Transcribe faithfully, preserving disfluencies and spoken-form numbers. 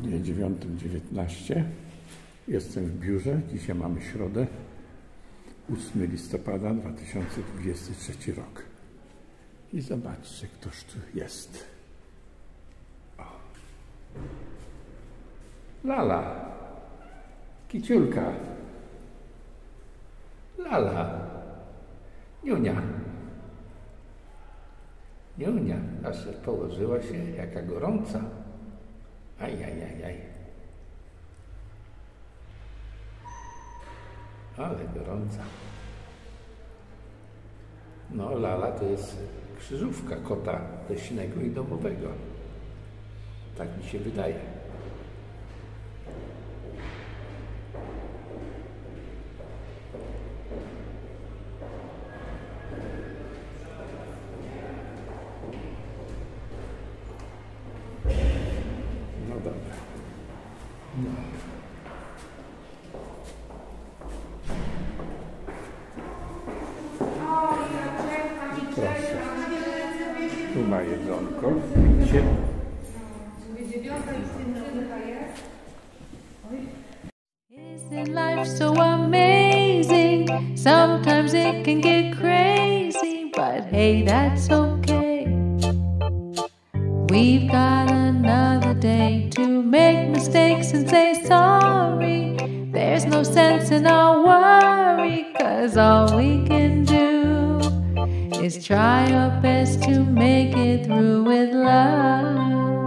dniu dziewiątym dziewiętnaście. Jestem w biurze. Dzisiaj mamy środę, ósmego listopada dwa tysiące dwudziesty trzeci rok. I zobaczcie, ktoż tu jest. O. Lala. Kiciulka. Lala. Niunia. Niunia. Aż położyła się, jaka gorąca. Ajajajaj. Ale gorąca. No, Lala to jest krzyżówka kota leśnego i domowego. Tak mi się wydaje. No dobra. No. Proszę. Tu ma jedzonko. Widzicie? Isn't life so amazing? Sometimes it can get crazy, but hey, that's okay. We've got another day to make mistakes and say sorry. There's no sense in our worry, 'cause all we can do is try our best to make it through with love.